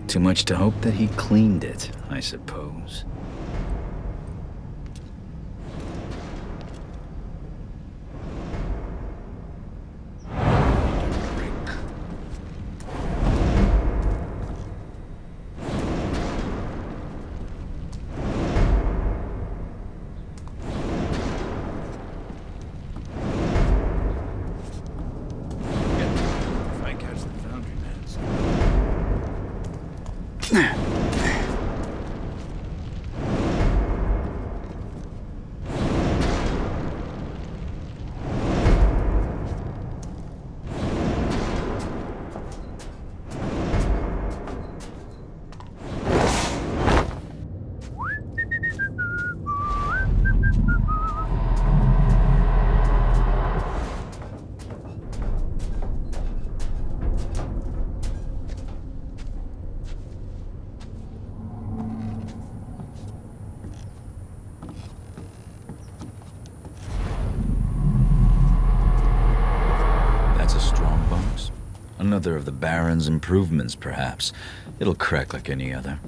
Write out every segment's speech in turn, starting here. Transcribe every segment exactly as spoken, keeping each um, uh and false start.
Too much to hope that he cleaned it, I suppose. Another of the Baron's improvements, perhaps. It'll crack like any other.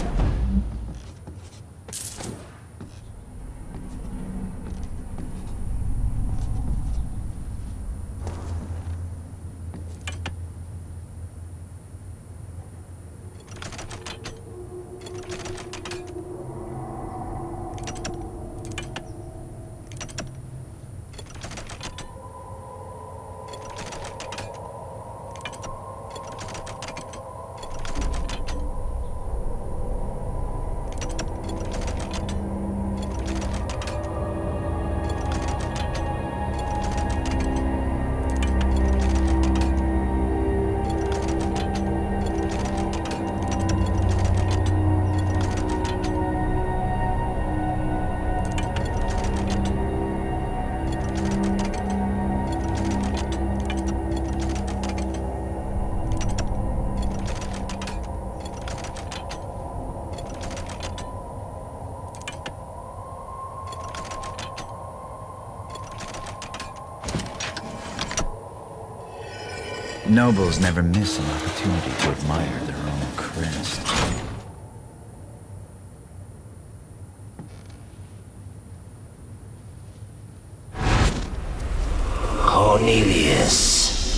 Nobles never miss an opportunity to admire their own crest. Cornelius.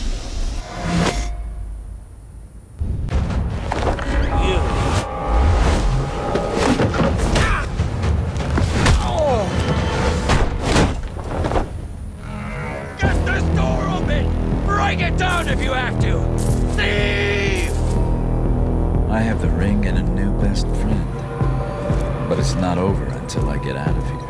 Not over until I get out of here.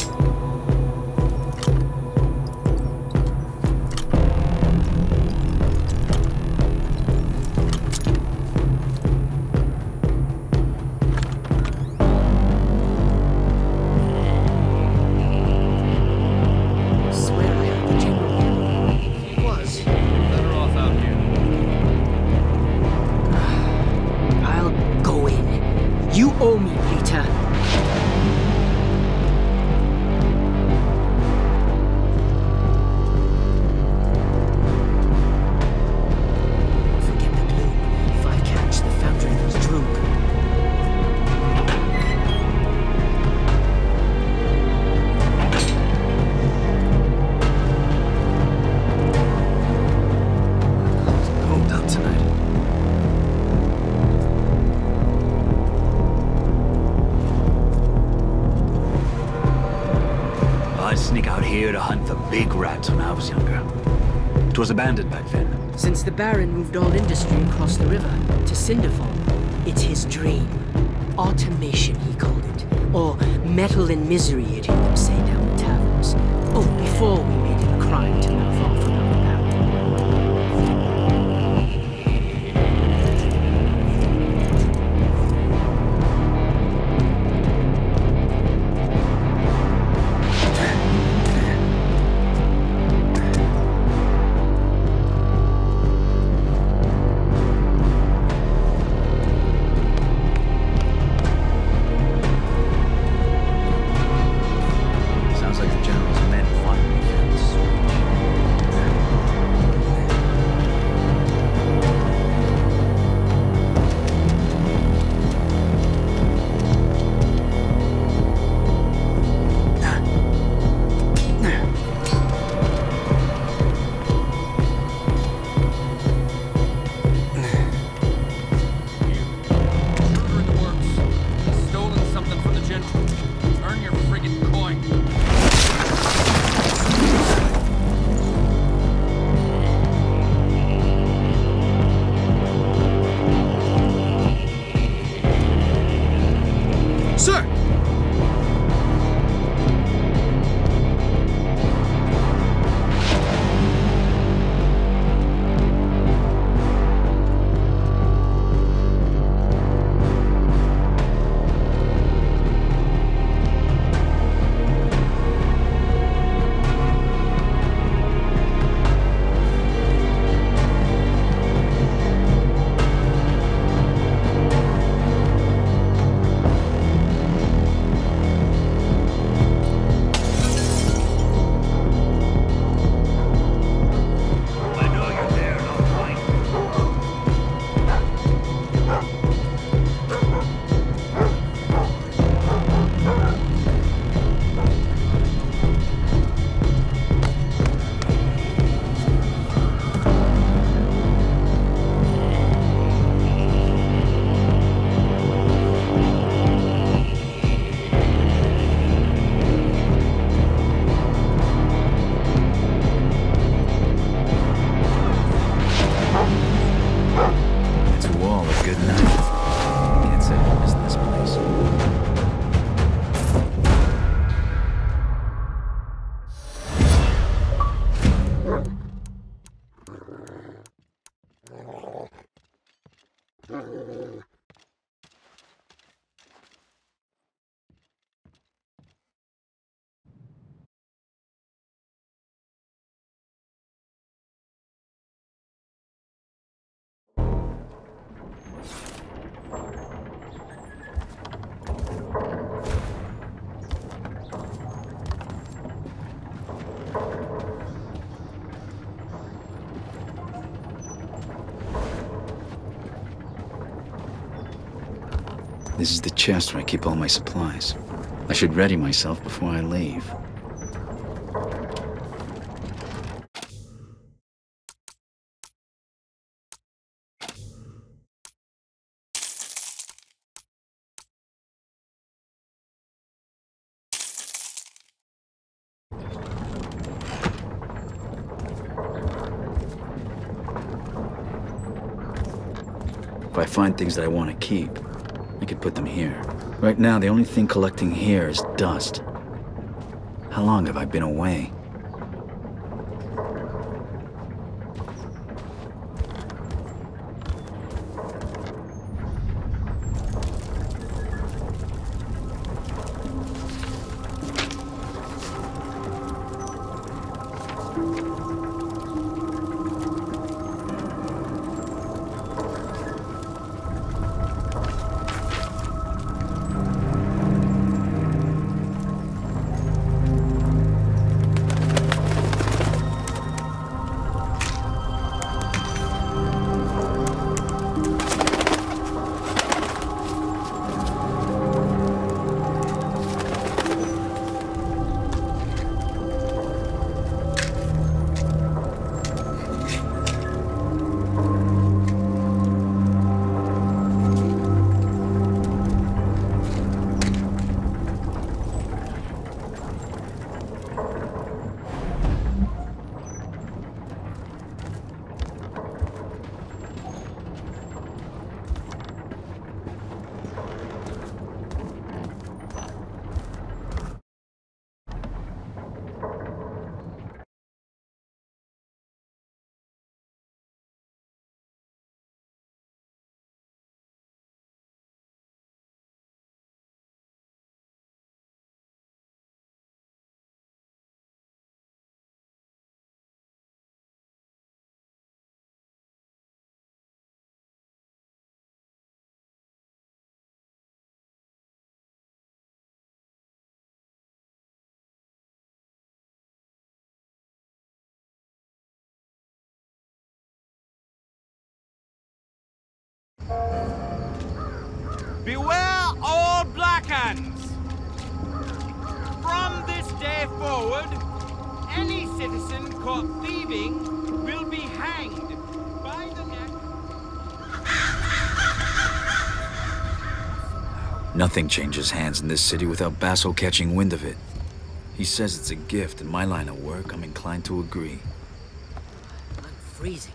Here to hunt for big rats when I was younger. It was abandoned back then. Since the Baron moved all industry across the river to Cinderfall, it's his dream. Automation, he called it. Or metal and misery, you'd hear them say down the taverns. Oh, before we made it a crime to mouth off about the Baron. This is the chest where I keep all my supplies. I should ready myself before I leave. If I find things that I want to keep, I could put them here. Right now, the only thing collecting here is dust. How long have I been away? Beware all Black Hands! From this day forward, any citizen caught thieving will be hanged by the neck. Nothing changes hands in this city without Basso catching wind of it. He says it's a gift. In my line of work, I'm inclined to agree. I'm freezing.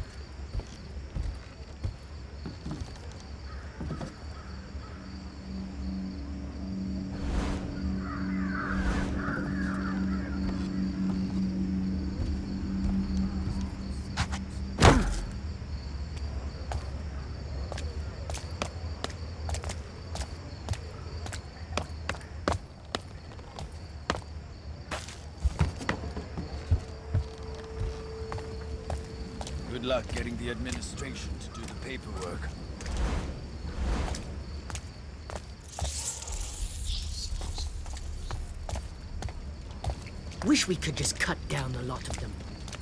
Good luck getting the administration to do the paperwork. Wish we could just cut down a lot of them.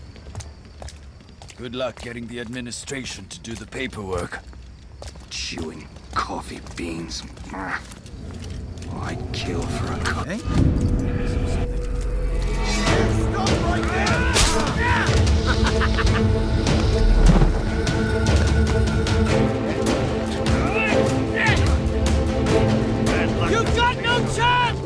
Good luck getting the administration to do the paperwork. Chewing coffee beans. Ah. Oh, I'd kill for a cup. Hey? Stop right there! You've got no chance!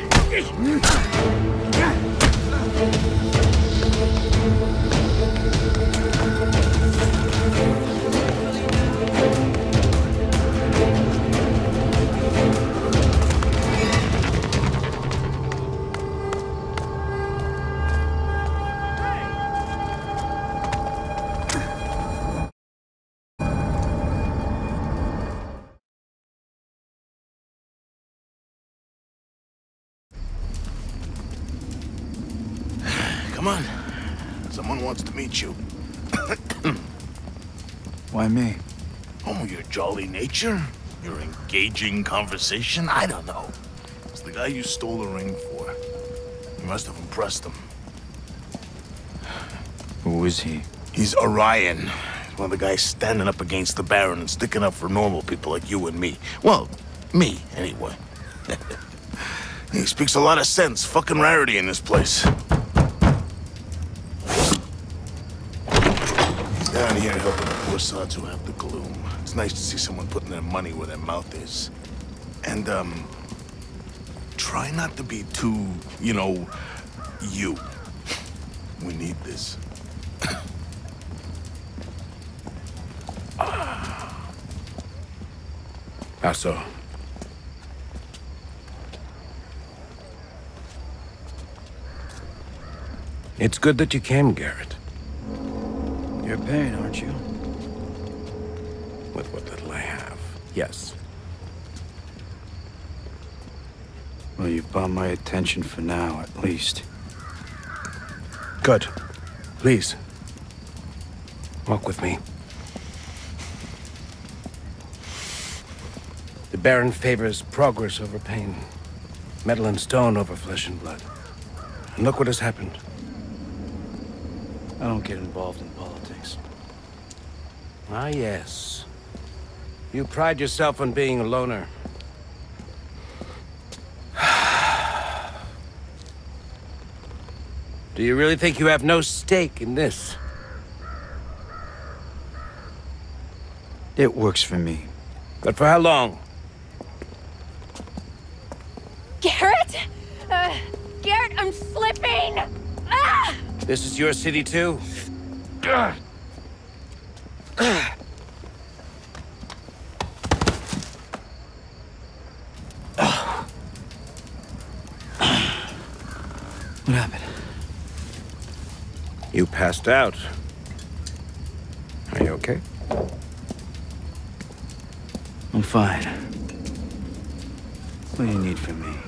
Come on. Someone wants to meet you. Why me? Oh, your jolly nature? Your engaging conversation? I don't know. It's the guy you stole the ring for. You must have impressed him. Who is he? He's Orion. He's one of the guys standing up against the Baron and sticking up for normal people like you and me. Well, Me, anyway. He speaks a lot of sense. Fucking rarity in this place. Down here helping the poor sods who have the gloom. It's nice to see someone putting their money where their mouth is. And, um... try not to be too, you know, you. We need this. How so? It's good that you came, Garrett. You're paying, aren't you? With what little I have, yes. Well, you've bought my attention for now, at least. Good. Please. Walk with me. The Baron favors progress over pain. Metal and stone over flesh and blood. And look what has happened. I don't get involved in politics. Ah, yes. You pride yourself on being a loner. Do you really think you have no stake in this? It works for me. But for how long? Garrett? Uh, Garrett, I'm slipping! Ah! This is your city too? What happened? You passed out. Are you okay? I'm fine. What do you need from me?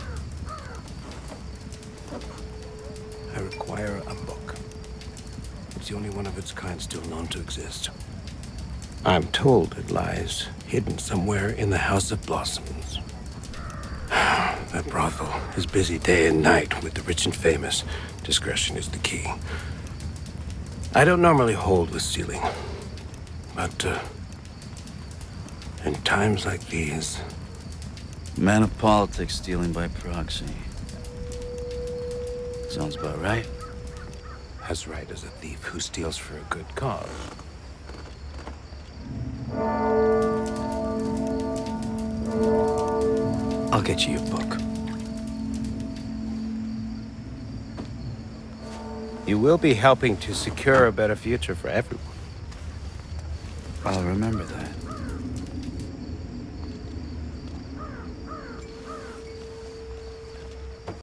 I require a book. It's the only one of its kind still known to exist. I'm told it lies hidden somewhere in the House of Blossoms. That brothel is busy day and night with the rich and famous. Discretion is the key. I don't normally hold with stealing, but uh, in times like these... Man of politics stealing by proxy. Sounds about right. As right as a thief who steals for a good cause. I'll get you your book. You will be helping to secure a better future for everyone. I'll remember that.